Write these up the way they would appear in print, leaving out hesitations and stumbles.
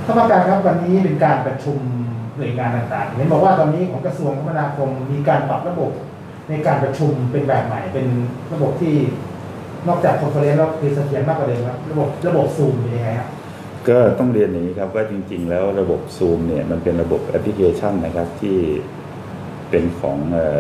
ท่านประธานครับวันนี้เป็นการประชุมหน่วยงานต่างๆเห็นบอกว่าตอนนี้ของกระทรวงคมนาคมมีการปรับระบบในการประชุมเป็นแบบใหม่เป็นระบบที่นอกจากคอนเฟอเรนซ์แล้วคือเสถียรมากกว่าเดิมครับระบบซูมเป็นยังไงครับก็ต้องเรียนอย่างนี้ครับว่าจริงๆแล้วระบบ Zoom เนี่ยมันเป็นระบบแอปพลิเคชันนะครับที่เป็นของ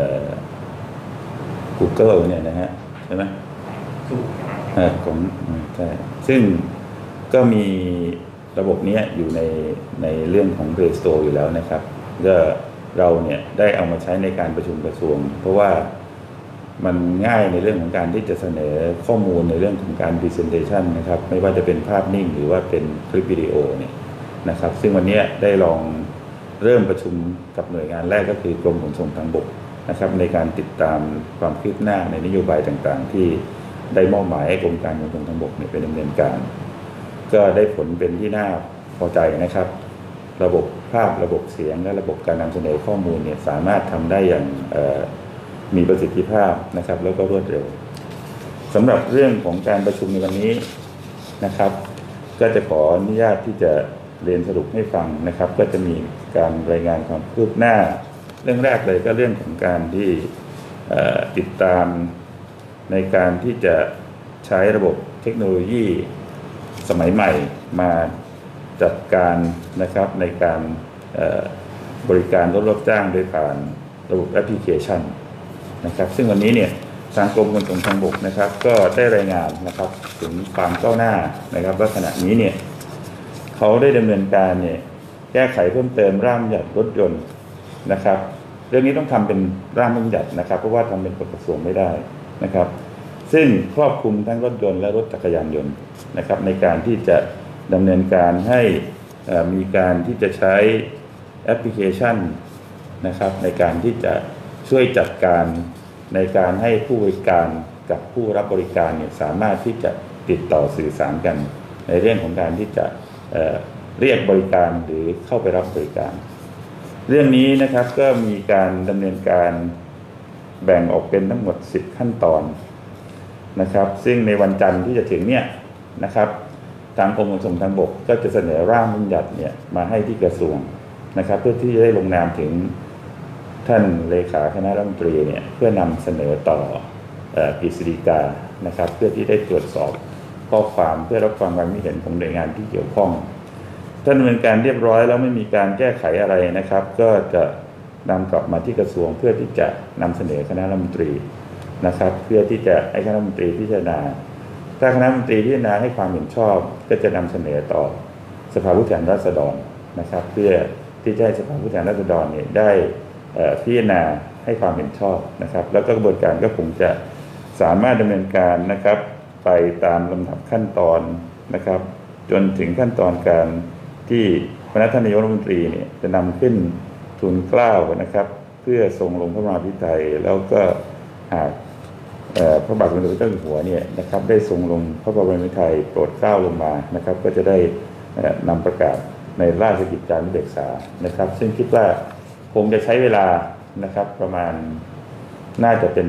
Google เนี่ยนะฮะใช่ไหมของใช่ซึ่งก็มีระบบนี้อยู่ในเรื่องของ Play Store อยู่แล้วนะครับก็เราเนี่ยได้เอามาใช้ในการประชุมกระทรวงเพราะว่ามันง่ายในเรื่องของการที่จะเสนอข้อมูลในเรื่องของการ Presentation นะครับไม่ว่าจะเป็นภาพนิ่งหรือว่าเป็นคลิปวิดีโอเนี่ยนะครับซึ่งวันนี้ได้ลองเริ่มประชุมกับหน่วยงานแรกก็คือกรมขนส่งทางบกนะครับในการติดตามความคืบหน้าในนโยบายต่างๆที่ได้มอบหมายให้กรมการขนส่งทางบกเนี่ยไปดำเนินการก็ได้ผลเป็นที่น่าพอใจนะครับระบบภาพระบบเสียงและระบบการนำเสนอข้อมูลเนี่ยสามารถทำได้อย่างมีประสิทธิภาพนะครับแล้วก็รวดเร็วสำหรับเรื่องของการประชุมในวันนี้นะครับก็จะขออนุญาตที่จะเรียนสรุปให้ฟังนะครับก็จะมีการรายงานความคืบหน้าเรื่องแรกเลยก็เรื่องของการที่ติดตามในการที่จะใช้ระบบเทคโนโลยีสมัยใหม่มาจัดการนะครับในการบริการรถรับจ้างโดยผ่านระบบแอปพลิเคชันนะครับซึ่งวันนี้เนี่ยทางกรมขนส่งทางบกนะครับก็ได้รายงานนะครับถึงความก้าวหน้านะครับว่าขณะนี้เนี่ยเขาได้ดำเนินการเนี่ยแก้ไขเพิ่มเติมร่างบัญญัติรถยนต์นะครับเรื่องนี้ต้องทำเป็นร่างบัญญัตินะครับเพราะว่าทำเป็นกฎกระทรวงไม่ได้นะครับซึ่งครอบคลุมทั้งรถยนต์และรถจักรยานยนต์นะครับในการที่จะดำเนินการให้มีการที่จะใช้แอปพลิเคชันนะครับในการที่จะช่วยจัดการในการให้ผู้บริการกับผู้รับบริการเนี่ยสามารถที่จะติดต่อสื่อสารกันในเรื่องของการที่จะเรียกบริการหรือเข้าไปรับบริการเรื่องนี้นะครับก็มีการดำเนินการแบ่งออกเป็นทั้งหมด10ขั้นตอนนะครับซึ่งในวันจันทร์ที่จะถึงเนี่ยนะครับทางกรมขนส่งทางบกก็จะเสนอร่างบัญญัติเนี่ยมาให้ที่กระทรวงนะครับเพื่อที่จะได้ลงนามถึงท่านเลขาคณะรัฐมนตรีเนี่ยเพื่อนำเสนอต่อกฤษฎีกานะครับเพื่อที่ได้ตรวจสอบข้อความเพื่อรับฟังความคิดเห็นของหน่วยงานที่เกี่ยวข้องถ้าดำเนินการเรียบร้อยแล้วไม่มีการแก้ไขอะไรนะครับก็จะนำกลับมาที่กระทรวงเพื่อที่จะนำเสนอคณะรัฐมนตรีนะครับเพื่อที่จะให้คณะรัฐมนตรีพิจารณาถ้าคณะรัฐมนตรีพิจารณาให้ความเห็นชอบก็จะนำเสนอต่อสภาผู้แทนราษฎรนะครับเพื่อที่จะให้สภาผู้แทนราษฎรเนี่ยได้พิจารณาให้ความเห็นชอบนะครับแล้วก็กระบวนการก็คงจะสามารถดำเนินการนะครับไปตามลำดับขั้นตอนนะครับจนถึงขั้นตอนการที่คณะท่านนายกรัฐมนตรีเนี่ยจะนำขึ้นทูลเกล้านะครับเพื่อทรงลงพระบรมพิไทยแล้วก็หากพระบาทสมเด็จพระเจ้าอยู่หัวเนี่ยนะครับได้ทรงลงพระบรมพิไทยโปรดเกล้าลงมานะครับก็จะได้นำประกาศในราชกิจจานุเบกษานะครับซึ่งคิดว่าคงจะใช้เวลานะครับประมาณน่าจะเป็น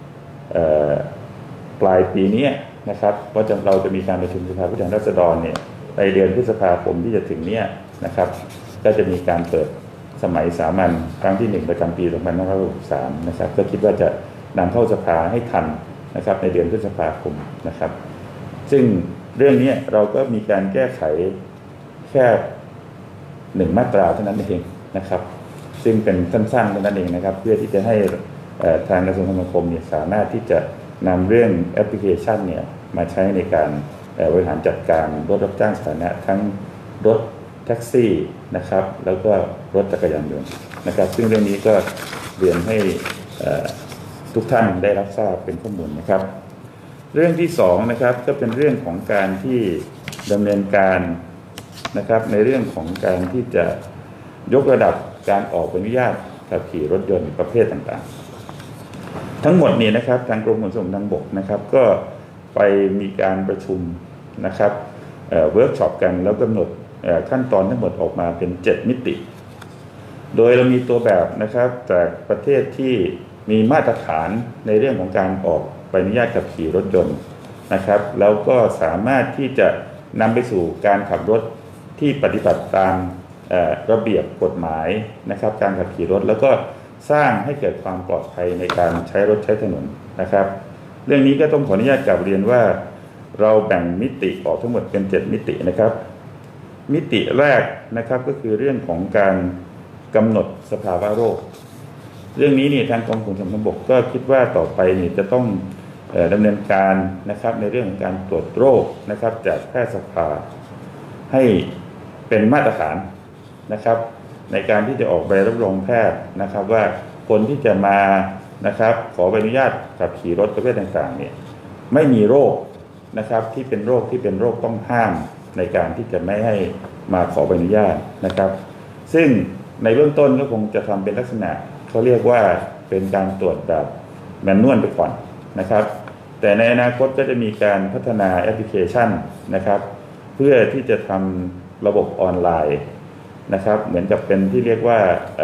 ปลายปีนี้นะครับเพราะเราจะมีการประชุมสภาผู้แทนราษฎรเนี่ยในเดือนพฤษภาคมที่จะถึงเนี่ยนะครับก็จะมีการเปิดสมัยสามัญครั้งที่1ประจำปี2563นะครับก็คิดว่าจะนำเข้าสภาให้ทันนะครับในเดือนพฤษภาคมนะครับซึ่งเรื่องนี้เราก็มีการแก้ไขแค่1มาตราเท่านั้นเองนะครับซึ่งเป็นสั้นๆเท่านั้นเองนะครับเพื่อที่จะให้ทางกระทรวงคมนาคมเนี่ยสามารถที่จะนำเรื่องแอปพลิเคชันเนี่ยมาใช้ในการบริหารจัดการรถรับจ้างสาธารณะทั้งรถแท็กซี่นะครับแล้วก็รถจักรยานยนต์นะครับซึ่งเรื่องนี้ก็เรียนให้ทุกท่านได้รับทราบเป็นข้อมูลนะครับเรื่องที่2นะครับก็เป็นเรื่องของการที่ดำเนินการนะครับในเรื่องของการที่จะยกระดับการออกใบอนุญาตขับขี่รถยนต์ประเภทต่างๆทั้งหมดนี้นะครับทางกรมขนส่งทางบกนะครับก็ไปมีการประชุมนะครับเวิร์กช็อปกันแล้วกำหนดขั้นตอนทั้งหมดออกมาเป็น7มิติโดยเรามีตัวแบบนะครับจากประเทศที่มีมาตรฐานในเรื่องของการออกใบอนุญาตขับขี่รถยนต์นะครับแล้วก็สามารถที่จะนำไปสู่การขับรถที่ปฏิบัติตามระเบียบกฎหมายนะครับการขับขี่รถแล้วก็สร้างให้เกิดความปลอดภัยในการใช้รถใช้ถนนนะครับเรื่องนี้ก็ต้องขออนุญาตกลับเรียนว่าเราแบ่งมิติออกทั้งหมดเป็น7มิตินะครับมิติแรกนะครับก็คือเรื่องของการกำหนดสภาวะโรคเรื่องนี้นี่ทางกรมขนส่งทางบกก็คิดว่าต่อไปนี่จะต้องดำเนินการนะครับในเรื่องของการตรวจโรคนะครับจากแพทยสภาให้เป็นมาตรฐานนะครับในการที่จะออกใบรับรองแพทย์นะครับว่าคนที่จะมานะครับขอใบอนุญาตขับขี่รถประเภทต่างๆเนี่ยไม่มีโรคนะครับที่เป็นโรคต้องห้ามในการที่จะไม่ให้มาขอใบอนุญาตนะครับซึ่งในเบื้องต้นก็คงจะทำเป็นลักษณะเขาเรียกว่าเป็นการตรวจแบบแมนนวลไปก่อนนะครับแต่ในอนาคตก็จะมีการพัฒนาแอปพลิเคชันนะครับเพื่อที่จะทำระบบออนไลน์นะครับเหมือนกับเป็นที่เรียกว่า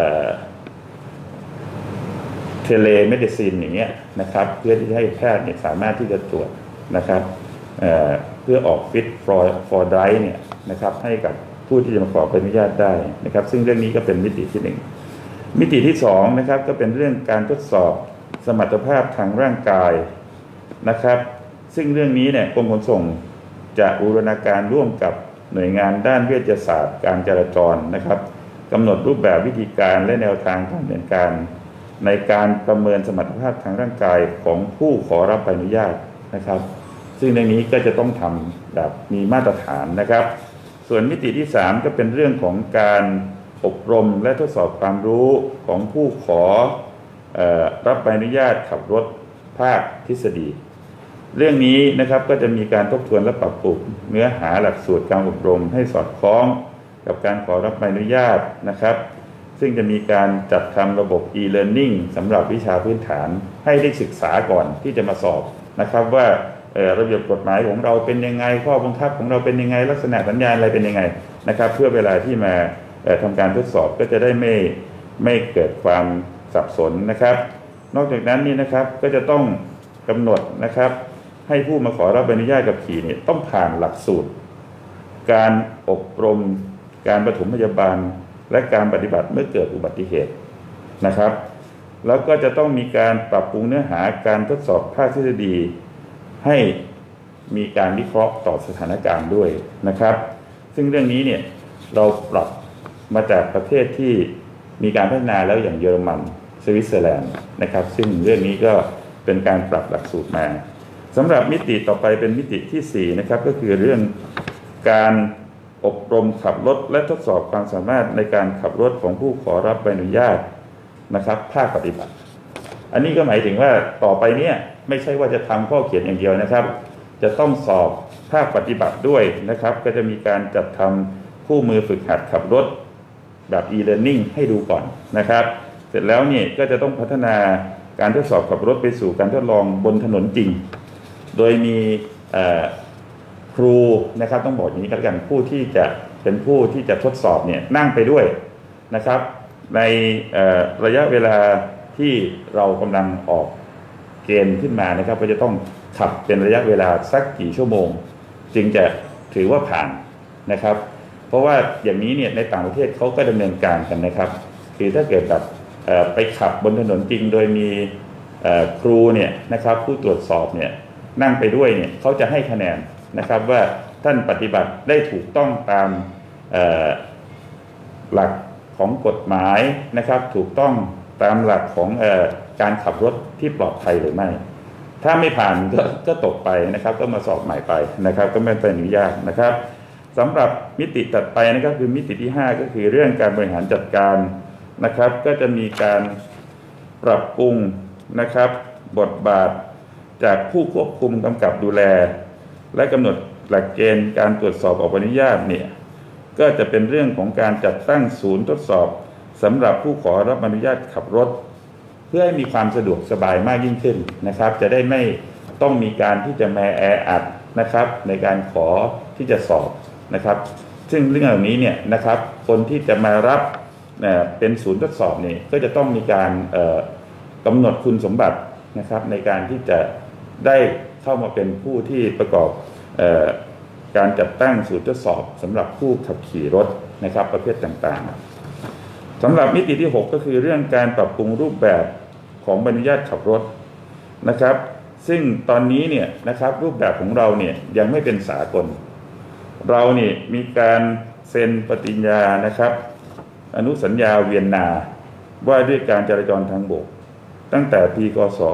เทเลเมดิซินอย่างเงี้ยนะครับเพื่อที่จะให้แพทย์เนี่ยสามารถที่จะตรวจนะครับเพื่อออกฟิตfor drive เนี่ยนะครับให้กับผู้ที่จะมาขอใบอนุญาตได้นะครับซึ่งเรื่องนี้ก็เป็นมิติที่1มิติที่2นะครับก็เป็นเรื่องการทดสอบสมรรถภาพทางร่างกายนะครับซึ่งเรื่องนี้เนี่ยกรมขนส่งจะบูรณาการร่วมกับหน่วยงานด้านเวชศาสตร์การจราจรนะครับกำหนดรูปแบบวิธีการและแนวทางการดำเนินการในการประเมินสมรรถภาพทางร่างกายของผู้ขอรับใบอนุญาตนะครับซึ่งในนี้ก็จะต้องทำแบบมีมาตรฐานนะครับส่วนมิติที่3ก็เป็นเรื่องของการอบรมและทดสอบความรู้ของผู้ขอรับใบอนุญาตขับรถภาคทฤษฎีเรื่องนี้นะครับก็จะมีการทบทวนและปรับปรุงเนื้อหาหลักสูตรการอบรมให้สอดคล้องกับการขอรับใบอนุญาตนะครับซึ่งจะมีการจัดทำระบบ e-learning สำหรับวิชาพื้นฐานให้ได้ศึกษาก่อนที่จะมาสอบนะครับว่าระเบียบกฎหมายของเราเป็นยังไงข้อบังคับของเราเป็นยังไงลักษณะสัญญาณอะไรเป็นยังไงนะครับเพื่อเวลาที่มาทำการทดสอบก็จะได้ไม่เกิดความสับสนนะครับนอกจากนั้นนี่นะครับก็จะต้องกำหนดนะครับให้ผู้มาขอรับใบอนุญาตขับขี่เนี่ยต้องผ่านหลักสูตรการอบรมการปฐมพยาบาลและการปฏิบัติเมื่อเกิดอุบัติเหตุนะครับแล้วก็จะต้องมีการปรับปรุงเนื้อหาการทดสอบภาคทฤษฎีให้มีการวิเคราะห์ต่อสถานการณ์ด้วยนะครับซึ่งเรื่องนี้เนี่ยเราปรับมาจากประเทศที่มีการพัฒนาแล้วอย่างเยอรมันสวิตเซอร์แลนด์นะครับซึ่งเรื่องนี้ก็เป็นการปรับหลักสูตรมาสำหรับมิติต่อไปเป็นมิติที่4นะครับก็คือเรื่องการอบรมขับรถและทดสอบความสามารถในการขับรถของผู้ขอรับใบอนุญาตนะครับภาคปฏิบัติอันนี้ก็หมายถึงว่าต่อไปเนี่ยไม่ใช่ว่าจะทำข้อเขียนอย่างเดียวนะครับจะต้องสอบภาคปฏิบัติด้วยนะครับก็จะมีการจัดทำคู่มือฝึกหัดขับรถแบบ e-learning ให้ดูก่อนนะครับเสร็จแล้วเนี่ยก็จะต้องพัฒนาการทดสอบขับรถไปสู่การทดลองบนถนนจริงโดยมีครูนะครับต้องบอกอย่างนี้กันผู้ที่จะเป็นผู้ที่จะทดสอบเนี่ยนั่งไปด้วยนะครับในระยะเวลาที่เรากำลังออกเกณฑ์ขึ้นมานะครับก็จะต้องขับเป็นระยะเวลาสักกี่ชั่วโมงจึงจะถือว่าผ่านนะครับเพราะว่าอย่างนี้เนี่ยในต่างประเทศเขาก็ดำเนินการกันนะครับคือถ้าเกิดแบบไปขับบนถนนจริงโดยมีครูเนี่ยนะครับผู้ตรวจสอบเนี่ยนั่งไปด้วยเนี่ยเขาจะให้คะแนนนะครับว่าท่านปฏิบัติได้ถูกต้องตามหลักของกฎหมายนะครับถูกต้องตามหลักของการขับรถที่ปลอดภัยหรือไม่ถ้าไม่ผ่านก็ตกไปนะครับก็มาสอบใหม่ไปนะครับก็ไม่เป็นอนุญาตนะครับสำหรับมิติถัดไปนะครับคือมิติที่5ก็คือเรื่องการบริหารจัดการนะครับก็จะมีการปรับปรุงนะครับบทบาทจากผู้ควบคุมกำกับดูแลและกำหนดหลักเกณฑ์การตรวจสอบออกใบอนุญาตเนี่ยก็จะเป็นเรื่องของการจัดตั้งศูนย์ทดสอบสำหรับผู้ขอรับอนุญาตขับรถเพื่อให้มีความสะดวกสบายมากยิ่งขึ้นนะครับจะได้ไม่ต้องมีการที่จะมาแออัดนะครับในการขอที่จะสอบนะครับซึ่งเรื่องเหล่านี้เนี่ยนะครับคนที่จะมารับเป็นศูนย์ทดสอบนี่ก็จะต้องมีการกำหนดคุณสมบัตินะครับในการที่จะได้เข้ามาเป็นผู้ที่ประกอบการจัดตั้งศูนย์ทดสอบสำหรับผู้ขับขี่รถนะครับประเภทต่างๆสำหรับมิติที่6ก็คือเรื่องการปรับปรุงรูปแบบของใบอนุญาตขับรถนะครับซึ่งตอนนี้เนี่ยนะครับรูปแบบของเราเนี่ยยังไม่เป็นสากลเราเนี่ยมีการเซ็นปฏิญญานะครับอนุสัญญาเวียนนาว่าด้วยการจราจรทางบกตั้งแต่ปีคศ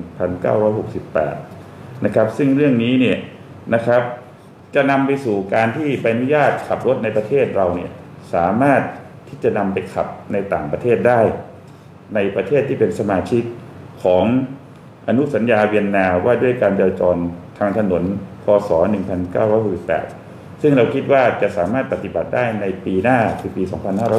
1968นะครับซึ่งเรื่องนี้เนี่ยนะครับจะนำไปสู่การที่ใบอนุญาตขับรถในประเทศเราเนี่ยสามารถที่จะนำไปขับในต่างประเทศได้ในประเทศที่เป็นสมาชิกของอนุสัญญาเวียนนาว่าด้วยการจราจรทางถนนพ.ศ. 1968ซึ่งเราคิดว่าจะสามารถปฏิบัติได้ในปีหน้าคือปี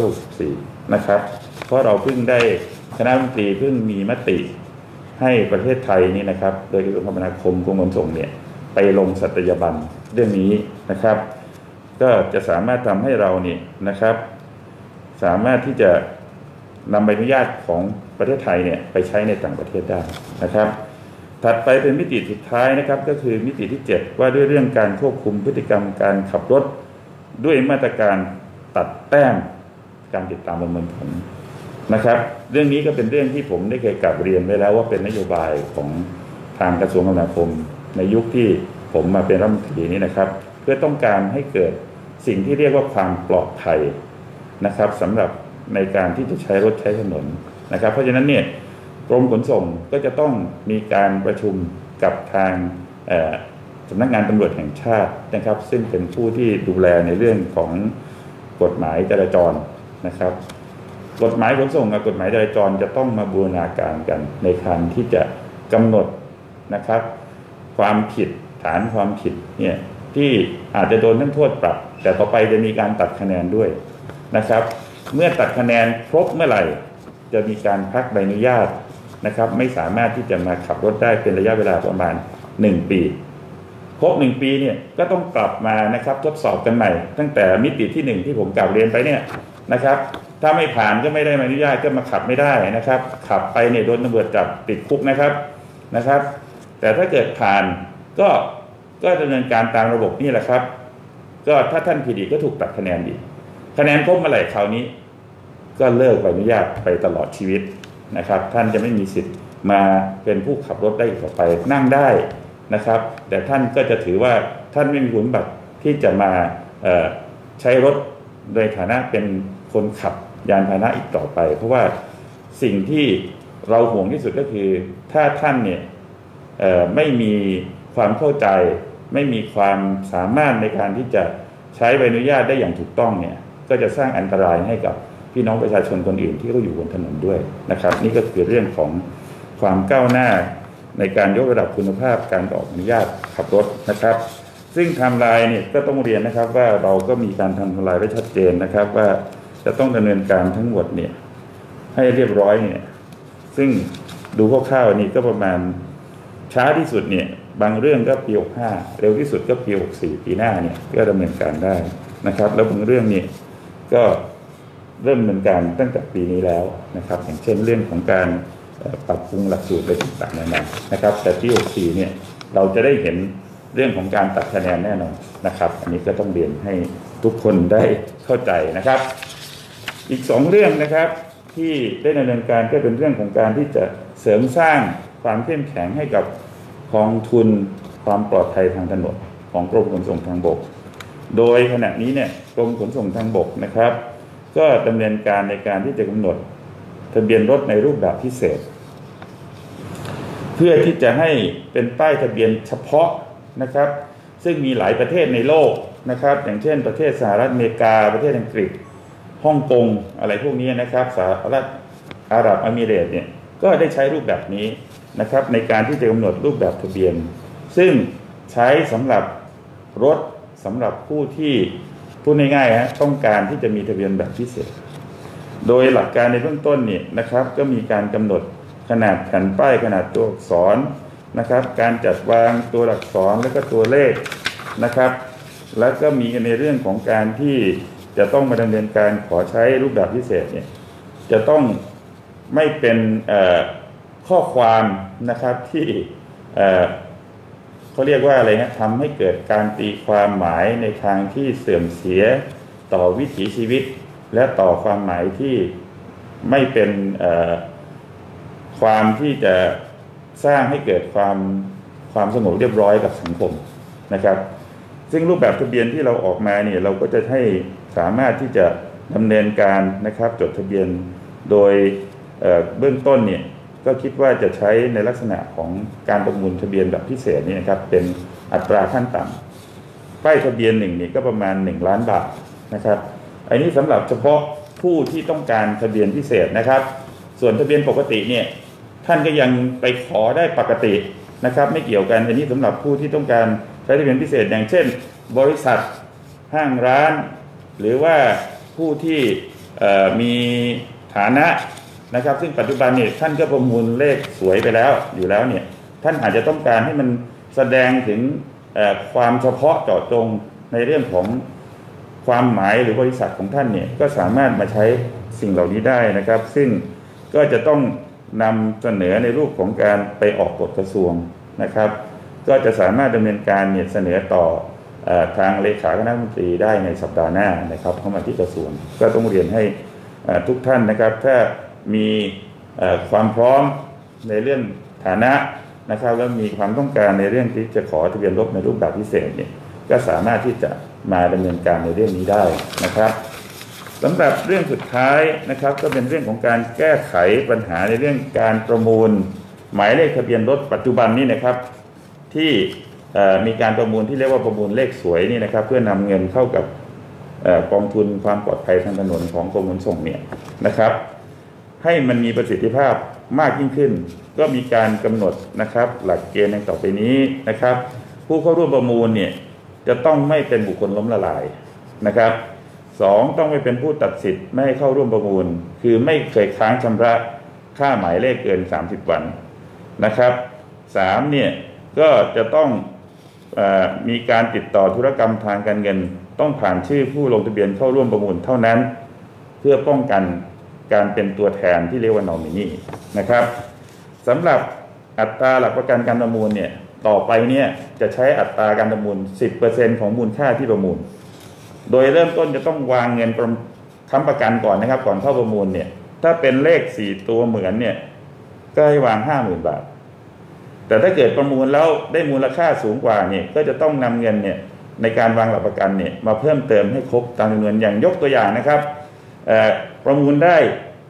2564นะครับเพราะเราเพิ่งได้คณะรัฐมนตรีเพิ่งมีมติให้ประเทศไทยนี่นะครับโดยกระทรวงคมนาคมกรมขนส่งเนี่ยไปลงสัตยาบันเรื่องนี้นะครับก็จะสามารถทำให้เราเนี่ยนะครับสามารถที่จะนำใบอนุญาตของประเทศไทยเนี่ยไปใช้ในต่างประเทศได้นะครับถัดไปเป็นมิติสุดท้ายนะครับก็คือมิติที่7ว่าด้วยเรื่องการควบคุมพฤติกรรมการขับรถด้วยมาตรการตัดแต้มการติดตามประเมินผลนะครับเรื่องนี้ก็เป็นเรื่องที่ผมได้เคยกลับเรียนไว้แล้วว่าเป็นนโยบายของทางกระทรวงคมนาคมในยุคที่ผมมาเป็นรัฐมนตรีนี้นะครับเพื่อต้องการให้เกิดสิ่งที่เรียกว่าความปลอดภัยนะครับสำหรับในการที่จะใช้รถใช้ถนนนะครับเพราะฉะนั้นเนี่ยกรมขนส่งก็จะต้องมีการประชุมกับทางสำนักงานตำรวจแห่งชาตินะครับซึ่งเป็นผู้ที่ดูแลในเรื่องของกฎหมายจราจรนะครับกฎหมายขนส่งกับกฎหมายจราจรจะต้องมาบูรณาการกันในการที่จะกำหนดนะครับความผิดฐานความผิดเนี่ยที่อาจจะโดนทั้งโทษปรับแต่ต่อไปจะมีการตัดคะแนนด้วยนะครับเมื่อตัดคะแนนครบเมื่อไหร่จะมีการพักใบอนุญาตนะครับไม่สามารถที่จะมาขับรถได้เป็นระยะเวลาประมาณ1 ปีครบ1 ปีเนี่ยก็ต้องกลับมานะครับทดสอบกันใหม่ตั้งแต่มิติที่1ที่ผมกล่าวเรียนไปเนี่ยนะครับถ้าไม่ผ่านก็ไม่ได้ใบอนุญาตก็มาขับไม่ได้นะครับขับไปเนี่ยโดนตำรวจจับติดคุกนะครับแต่ถ้าเกิดผ่านก็ดำเนินการตามระบบนี่แหละครับก็ถ้าท่านผิดอีกก็ถูกตัดคะแนนอีกคะแนนครบเมื่อไหร่คราวนี้ก็เลิกใบอนุญาตไปตลอดชีวิตนะครับท่านจะไม่มีสิทธิ์มาเป็นผู้ขับรถได้อีกต่อไปนั่งได้นะครับแต่ท่านก็จะถือว่าท่านไม่มีคุณสมบัติที่จะมาใช้รถโดยฐานะเป็นคนขับยานพาหนะอีกต่อไปเพราะว่าสิ่งที่เราห่วงที่สุดก็คือถ้าท่านเนี่ยไม่มีความเข้าใจไม่มีความสามารถในการที่จะใช้ใบอนุญาตได้อย่างถูกต้องเนี่ยก็จะสร้างอันตรายให้กับพี่น้องประชาชนคนอื่นที่เขาอยู่บนถนนด้วยนะครับนี่ก็คือเรื่องของความก้าวหน้าในการยกระดับคุณภาพการออกอนุญาตขับรถนะครับซึ่งไทม์ไลน์เนี่ยก็ต้องเรียนนะครับว่าเราก็มีการทำไทม์ไลน์ไว้ชัดเจนนะครับว่าจะต้องดำเนินการทั้งหมดเนี่ยให้เรียบร้อยเนี่ยซึ่งดูคร่าวๆนี่ก็ประมาณช้าที่สุดเนี่ยบางเรื่องก็ปี 65เร็วที่สุดก็ปี 64ปีหน้าเนี่ยก็ดำเนินการได้นะครับแล้วบางเรื่องเนี่ยก็เริ่มดำเนินการตั้งแต่ปีนี้แล้วนะครับอย่างเช่นเรื่องของการปรับปรุงหลักสูตรอะไรต่างๆนะครับแต่ปี 64เนี่ยเราจะได้เห็นเรื่องของการตัดคะแนนแน่นอนนะครับอันนี้ก็ต้องเรียนให้ทุกคนได้เข้าใจนะครับอีก2เรื่องนะครับที่ได้ดำเนินการก็เป็นเรื่องของการที่จะเสริมสร้างความเข้มแข็งให้กับกองทุนความปลอดภัยทางถนนของกรมขนส่งทางบกโดยขณะนี้เนี่ยกรมขนส่งทางบกนะครับก็ดำเนินการในการที่จะกำหนดทะเบียนรถในรูปแบบพิเศษเพื่อที่จะให้เป็นป้ายทะเบียนเฉพาะนะครับซึ่งมีหลายประเทศในโลกนะครับอย่างเช่นประเทศสหรัฐอเมริกาประเทศอังกฤษฮ่องกงอะไรพวกนี้นะครับสหรัฐอาหรับเอมิเรตส์เนี่ยก็ได้ใช้รูปแบบนี้นะครับในการที่จะกำหนดรูปแบบทะเบียนซึ่งใช้สำหรับรถสำหรับผู้ที่พูดง่ายๆต้องการที่จะมีทะเบียนแบบพิเศษโดยหลักการในเบื้องต้นเนี่ยนะครับก็มีการกำหนดขนาดแผ่นป้ายขนาดตัวอักษรนะครับการจัดวางตัวอักษรและก็ตัวเลขนะครับแล้วก็มีในเรื่องของการที่จะต้องมาดำเนินการขอใช้รูปแบบพิเศษเนี่ยจะต้องไม่เป็นข้อความนะครับที่เขาเรียกว่าอะไรฮะทำให้เกิดการตีความหมายในทางที่เสื่อมเสียต่อวิถีชีวิตและต่อความหมายที่ไม่เป็นความที่จะสร้างให้เกิดความสงบเรียบร้อยกับสังคมนะครับซึ่งรูปแบบทะเบียนที่เราออกมาเนี่ยเราก็จะให้สามารถที่จะดำเนินการนะครับจดทะเบียนโดยเบื้องต้นเนี่ยก็คิดว่าจะใช้ในลักษณะของการประมูลทะเบียนแบบพิเศษนี่นะครับเป็นอัตราขั้นต่ำป้ายทะเบียนหนึ่งนี่ก็ประมาณ1 ล้านบาทนะครับอันนี้สำหรับเฉพาะผู้ที่ต้องการทะเบียนพิเศษนะครับส่วนทะเบียนปกติเนี่ยท่านก็ยังไปขอได้ปกตินะครับไม่เกี่ยวกันอันนี้สำหรับผู้ที่ต้องการใช้ทะเบียนพิเศษอย่างเช่นบริษัทห้างร้านหรือว่าผู้ที่มีฐานะนะครับซึ่งปัจจุบันเนี่ยท่านก็ประมูลเลขสวยไปแล้วอยู่แล้วเนี่ยท่านอาจจะต้องการให้มันแสดงถึงความเฉพาะเจาะจงในเรื่องของความหมายหรือบริษัทของท่านเนี่ยก็สามารถมาใช้สิ่งเหล่านี้ได้นะครับซึ่งก็จะต้องนำเสนอในรูปของการไปออกกฎกระทรวงนะครับก็จะสามารถดำเนินการเนี่ยเสนอต่อทางเลขาคณะรัฐมนตรีได้ในสัปดาห์หน้านะครับเข้ามาที่กระทรวงก็ต้องเรียนให้ทุกท่านนะครับถ้ามีความพร้อมในเรื่องฐานะนะครับแล้วมีความต้องการในเรื่องที่จะขอทะเบียนรถในรูปแบบพิเศษเนี่ยก็สามารถที่จะมาดำเนินการในเรื่องนี้ได้นะครับสำหรับเรื่องสุดท้ายนะครับก็เป็นเรื่องของการแก้ไขปัญหาในเรื่องการประมูลหมายเลขทะเบียนรถปัจจุบันนี้นะครับที่มีการประมูลที่เรียกว่าประมูลเลขสวยนี่นะครับเพื่อนำเงินเข้ากับกองทุนความปลอดภัยทางถนนของกรมขนส่งเนี่ยนะครับให้มันมีประสิทธิภาพมากยิ่งขึ้นก็มีการกำหนดนะครับหลักเกณฑ์ดังต่อไปนี้นะครับผู้เข้าร่วมประมูลเนี่ยจะต้องไม่เป็นบุคคลล้มละลายนะครับ2ต้องไม่เป็นผู้ตัดสิทธิ์ไม่ให้เข้าร่วมประมูลคือไม่เคยค้างชำระค่าหมายเลขเกิน30 วันนะครับ3เนี่ยก็จะต้องมีการติดต่อธุรกรรมทางการเงินต้องผ่านชื่อผู้ลงทะเบียนเข้าร่วมประมูลเท่านั้นเพื่อป้องกันการเป็นตัวแทนที่เรียกว่านอมินีนะครับสำหรับอัตราหลักประกันการประมูลเนี่ยต่อไปเนี่ยจะใช้อัตราการประมูล 10% ของมูลค่าที่ประมูลโดยเริ่มต้นจะต้องวางเงินค้ำประกันก่อนนะครับก่อนเข้าประมูลเนี่ยถ้าเป็นเลข4 ตัวเหมือนเนี่ยก็ให้วาง 50,000 บาทแต่ถ้าเกิดประมูลแล้วได้มูลค่าสูงกว่าเนี่ยก็จะต้องนำเงินเนี่ยในการวางหลักประกันเนี่ยมาเพิ่มเติมให้ครบตามจำนวนอย่างยกตัวอย่างนะครับประมูลได้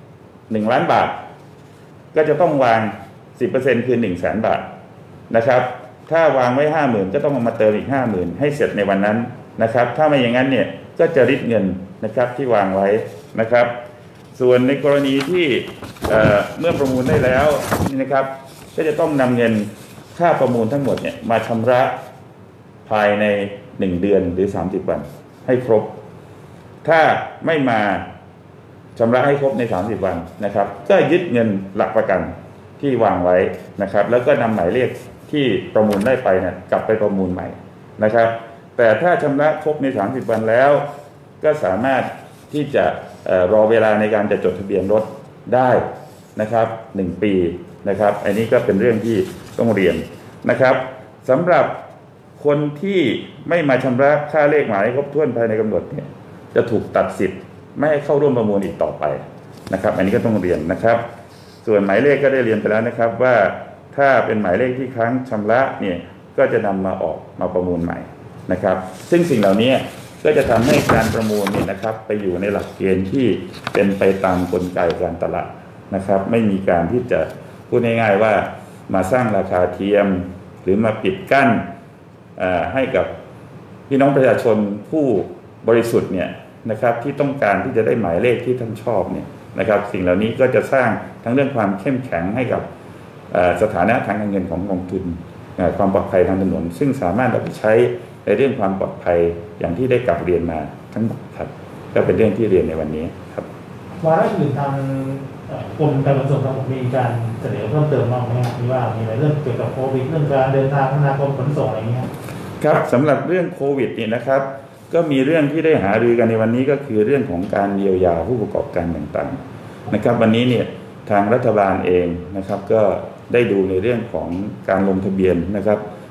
1 ล้านบาทก็จะต้องวาง 10% คือ 100,000 บาทนะครับถ้าวางไว้ 50,000 ก็ต้องมาเติมอีก 50,000 ให้เสร็จในวันนั้นนะครับถ้าไม่อย่างนั้นเนี่ยก็จะริบเงินนะครับที่วางไว้นะครับส่วนในกรณีที่เมื่อประมูลได้แล้วนี่นะครับก็จะต้องนำเงินค่าประมูลทั้งหมดเนี่ยมาชำระภายใน1 เดือนหรือ30 วันให้ครบถ้าไม่มาชำระให้ครบใน30 วันนะครับก็ยึดเงินหลักประกันที่วางไว้นะครับแล้วก็นำหมายเลขที่ประมูลได้ไปเนี่ยกลับไปประมูลใหม่นะครับแต่ถ้าชำระครบใน30 วันแล้วก็สามารถที่จะรอเวลาในการจะจดทะเบียนรถได้นะครับ1 ปีนะครับอันนี้ก็เป็นเรื่องที่ต้องเรียนนะครับสำหรับคนที่ไม่มาชำระค่าเลขหมายให้ครบถ้วนภายในกำหนดเนี่ยจะถูกตัดสิทธิ์ไม่ให้เข้าร่วมประมูลอีกต่อไปนะครับอันนี้ก็ต้องเรียนนะครับส่วนหมายเลขก็ได้เรียนไปแล้วนะครับว่าถ้าเป็นหมายเลขที่ค้างชำระเนี่ยก็จะนำมาออกมาประมูลใหม่นะครับซึ่งสิ่งเหล่านี้ก็จะทำให้การประมูลเนี่ยนะครับไปอยู่ในหลักเกณฑ์ที่เป็นไปตามกลไกการตลาดนะครับไม่มีการที่จะพูดง่ายๆว่ามาสร้างราคาเทียมหรือมาปิดกั้นให้กับพี่น้องประชาชนผู้บริสุทธิ์เนี่ยนะครับที่ต้องการที่จะได้หมายเลขที่ท่านชอบเนี่ยนะครับสิ่งเหล่านี้ก็จะสร้างทั้งเรื่องความเข้มแข็งให้กับสถานะทางการเงินของกองทุนความปลอดภัยทางถนนซึ่งสามารถเอาไปใช้ในเรื่องความปลอดภัยอย่างที่ได้กลับเรียนมาทั้งหมดครับก็เป็นเรื่องที่เรียนในวันนี้ครับวาระอื่นทางกรมการขนส่งทางบกมีการเสนอเพิ่มเติมบ้างไหมครับมีว่ามีอะไรเรื่องเกี่ยวกับโควิดเรื่องการเดินทางคมนาคมขนส่งอะไรอย่างเงี้ยครับสำหรับเรื่องโควิดนี่นะครับก็มีเรื่องที่ได้หารือกันในวันนี้ก็คือเรื่องของการเยียวยาผู้ประกอบการต่างๆนะครับวันนี้เนี่ยทางรัฐบาลเองนะครับก็ได้ดูในเรื่องของการลงทะเบียนนะครับ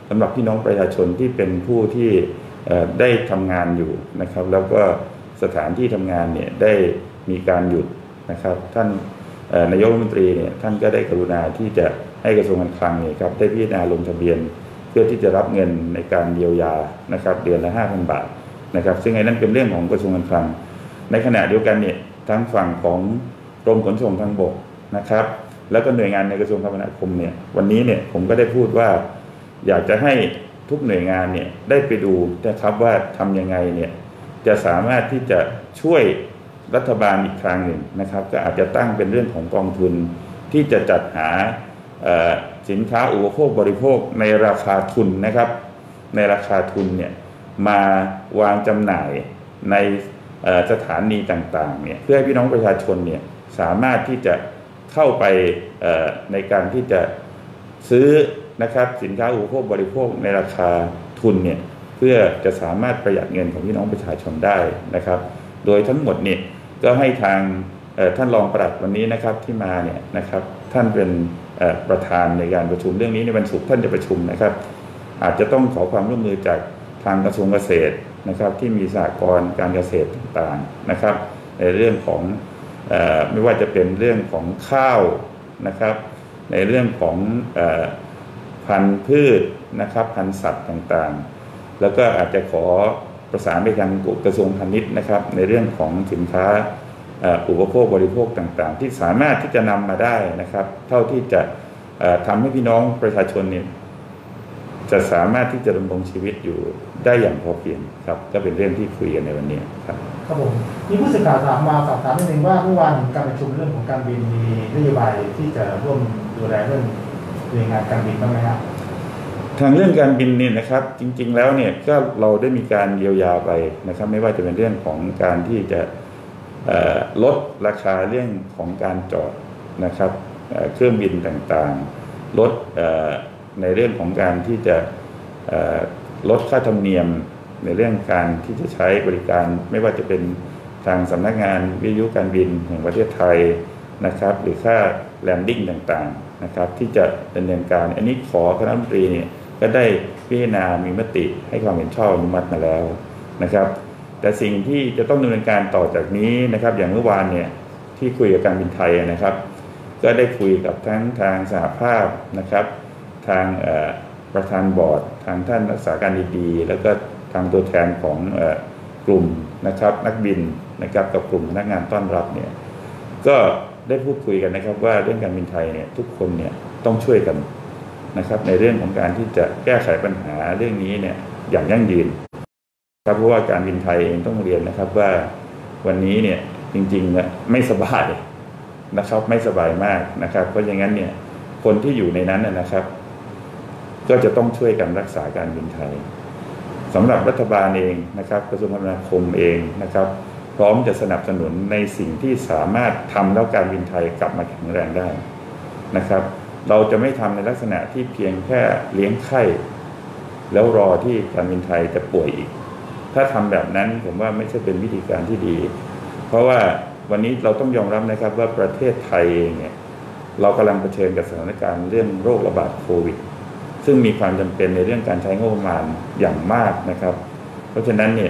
สำหรับพี่น้องประชาชนที่เป็นผู้ที่ได้ทำงานอยู่นะครับแล้วก็สถานที่ทำงานเนี่ยได้มีการหยุดนะครับท่านนายกรัฐมนตรีเนี่ยท่านก็ได้กรุณาที่จะให้กระทรวงการคลังเนี่ยครับได้พิจารณาลงทะเบียนเพื่อที่จะรับเงินในการเยียวยานะครับเดือนละ 5,000 บาทนะครับซึ่งไอ้นั่นเป็นเรื่องของกระทรวงการคลังในขณะเดียวกันเนี่ยทั้งฝั่งของกรมขนส่งทางบกนะครับแล้วก็หน่วยงานในกระทรวงคมนาคมเนี่ยวันนี้เนี่ยผมก็ได้พูดว่าอยากจะให้ทุกหน่วยงานเนี่ยได้ไปดูนะครับว่าทำยังไงเนี่ยจะสามารถที่จะช่วยรัฐบาลอีกครั้งหนึ่งนะครับก็อาจจะตั้งเป็นเรื่องของกองทุนที่จะจัดหาสินค้าอุปโภคบริโภคในราคาทุนนะครับในราคาทุนเนี่ยมาวางจำหน่ายในสถานีต่างๆเนี่ยเพื่อให้พี่น้องประชาชนเนี่ยสามารถที่จะเข้าไปในการที่จะซื้อนะครับสินค้าอุปโภคบริโภคในราคาทุนเนี่ยเพื่อจะสามารถประหยัดเงินของพี่น้องประชาชนได้นะครับโดยทั้งหมดเนี่ยก็ให้ทางท่านรองปลัดวันนี้นะครับที่มาเนี่ยนะครับท่านเป็นประธานในการประชุมเรื่องนี้ในวันศุกร์ท่านจะประชุมนะครับอาจจะต้องขอความร่วมมือจากทางกระทรวงเกษตรนะครับที่มีสหกรณ์การเกษตรต่างๆนะครับในเรื่องของไม่ว่าจะเป็นเรื่องของข้าวนะครับในเรื่องของพันธุ์พืชนะครับพันธุ์สัตว์ต่างๆแล้วก็อาจจะขอประสานไปยังกระทรวงพาณิชย์นะครับในเรื่องของสินค้าอุปโภคบริโภคต่างๆที่สามารถที่จะนำมาได้นะครับเท่าที่จะทำให้พี่น้องประชาชนเนี่ยจะสามารถที่จะดำรงชีวิตอยู่ได้อย่างพอเพียงครับก็เป็นเรื่องที่คุยกันในวันนี้ครับครับผมมีผู้สื่อข่าวถามมาสอบถามนิดนึงว่าเมื่อวานการประชุมเรื่องของการบินมีนโยบายที่จะร่วมดูแลเรื่องหน่วยงานการบินบ้างไหมครับทางเรื่องการบินเนี่ยนะครับจริงๆแล้วเนี่ยก็เราได้มีการเยียวยาไปนะครับไม่ว่าจะเป็นเรื่องของการที่จะลดราคาเรื่องของการจอดนะครับเครื่องบินต่างๆลดในเรื่องของการที่จะลดค่าธรรมเนียมในเรื่องการที่จะใช้บริการไม่ว่าจะเป็นทางสำนักงานวิทยุการบินแห่งประเทศไทยนะครับหรือค่าแลนดิ้งต่างๆนะครับที่จะดำเนินการอันนี้ขอคณะรัฐมนตรีเนี่ยก็ได้พิจารณามีมติให้ความเห็นชอบอนุมัติมาแล้วนะครับแต่สิ่งที่จะต้องดำเนินการต่อจากนี้นะครับอย่างเมื่อวานเนี่ยที่คุยกับการบินไทยนะครับก็ได้คุยกับทั้งทางสหภาพนะครับทางประธานบอร์ดทางท่านรักษาการดีๆแล้วก็ทางตัวแทนของกลุ่มนะครับนักบินนะครับกับกลุ่มพนักงานต้อนรับเนี่ยก็ได้พูดคุยกันนะครับว่าเรื่องการบินไทยเนี่ยทุกคนเนี่ยต้องช่วยกันนะครับในเรื่องของการที่จะแก้ไขปัญหาเรื่องนี้เนี่ยอย่างยั่งยืนครับเพราะว่าการบินไทยเองต้องเรียนนะครับว่าวันนี้เนี่ยจริงๆเนี่ยไม่สบายนะครับไม่สบายมากนะครับเพราะอย่างนั้นเนี่ยคนที่อยู่ในนั้นนะครับก็จะต้องช่วยกันรักษาการบินไทยสำหรับรัฐบาลเองนะครับกระทรวงคมนาคมเองนะครับพร้อมจะสนับสนุนในสิ่งที่สามารถทำแล้วการบินไทยกลับมาแข็งแรงได้นะครับเราจะไม่ทำในลักษณะที่เพียงแค่เลี้ยงไข้แล้วรอที่การบินไทยจะป่วยอีกถ้าทำแบบนั้นผมว่าไม่ใช่เป็นวิธีการที่ดีเพราะว่าวันนี้เราต้องยอมรับนะครับว่าประเทศไทยเองเนี่ยเรากำลังเผชิญกับสถานการณ์เรื่องโรคระบาดโควิดซึ่งมีความจำเป็นในเรื่องการใช้งบประมาณอย่างมากนะครับเพราะฉะนั้นเนี่ย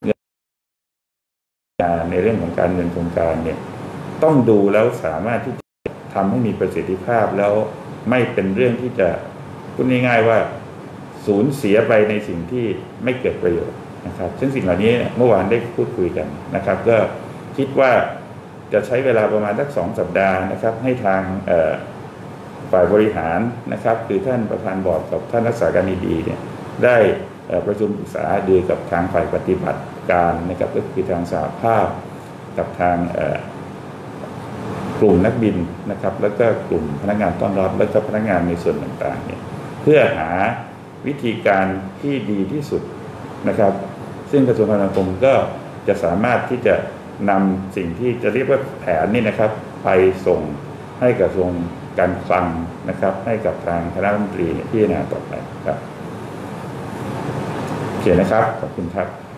ในเรื่องของการเงินโครงการเนี่ยต้องดูแล้วสามารถที่จะทำให้มีประสิทธิภาพแล้วไม่เป็นเรื่องที่จะพูดง่ายๆว่าสูญเสียไปในสิ่งที่ไม่เกิดประโยชน์นะครับซึ่งสิ่งเหล่านี้เมื่อวานได้พูดคุยกันนะครับก็คิดว่าจะใช้เวลาประมาณสัก2 สัปดาห์นะครับให้ทางฝ่ายบริหารนะครับคือท่านประธานบอร์ดกับท่านรักษาการดีๆเนี่ยได้ประชุมปรึกษาดูกับทางฝ่ายปฏิบัติการนะครับก็คือทางสหภาพกับทางกลุ่มนักบินนะครับแล้วก็กลุ่มพนักงานต้อนรับและก็พนักงานในส่วนต่างๆเนี่ยเพื่อหาวิธีการที่ดีที่สุดนะครับซึ่งกระทรวงคมนาคมก็จะสามารถที่จะนำสิ่งที่จะเรียกว่าแผนนี้นะครับไปส่งให้กระทรวงการคลังนะครับให้กับทางคณะรัฐมนตรีพิจารณาต่อไปครับโอเคนะครับขอบคุณครับ